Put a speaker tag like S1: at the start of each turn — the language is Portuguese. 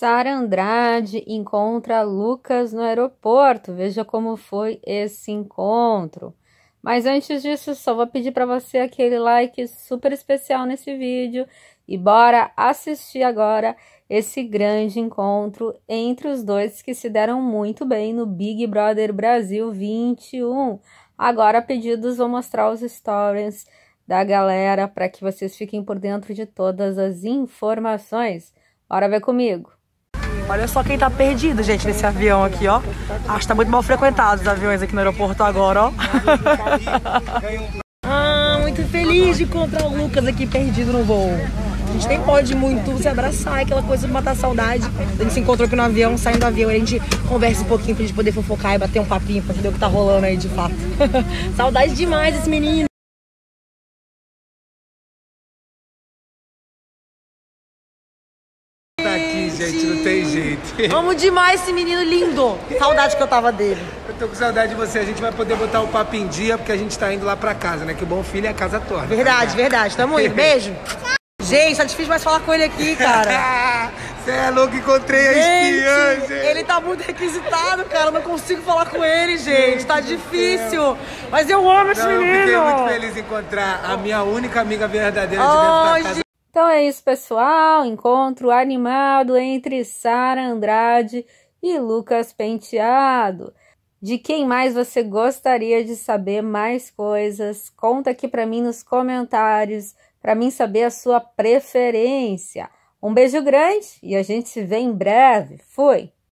S1: Sara Andrade encontra Lucas no aeroporto. Veja como foi esse encontro. Mas antes disso, só vou pedir para você aquele like super especial nesse vídeo. E bora assistir agora esse grande encontro entre os dois que se deram muito bem no Big Brother Brasil 21. Agora, a pedidos, vou mostrar os stories da galera para que vocês fiquem por dentro de todas as informações. Bora ver comigo.
S2: Olha só quem tá perdido, gente, nesse avião aqui, ó. Acho que tá muito mal frequentado os aviões aqui no aeroporto agora, ó. Muito feliz de encontrar o Lucas aqui perdido no voo. A gente nem pode muito se abraçar, aquela coisa de matar a saudade. A gente se encontrou aqui no avião, saindo do avião, a gente conversa um pouquinho pra gente poder fofocar e bater um papinho pra entender o que tá rolando aí de fato. Saudade demais desse menino.
S3: Tá aqui, gente, não tem jeito.
S2: Amo demais esse menino lindo. Saudade que eu tava dele.
S3: Eu tô com saudade de você. A gente vai poder botar o papo em dia, porque a gente tá indo lá pra casa, né? Que o bom filho é a casa toda.
S2: Verdade, verdade. Tamo indo. Beijo. Gente, tá difícil mais falar com ele aqui, cara.
S3: Você é louco, encontrei a espiã, gente.
S2: Ele tá muito requisitado, cara. Eu não consigo falar com ele, gente. Tá difícil. Mas eu amo esse menino.
S3: Eu fiquei muito feliz em encontrar a minha única amiga verdadeira de dentro da casa.
S1: Então é isso, pessoal. Encontro animado entre Sara Andrade e Lucas Penteado. De quem mais você gostaria de saber mais coisas? Conta aqui pra mim nos comentários, pra mim saber a sua preferência. Um beijo grande e a gente se vê em breve. Fui!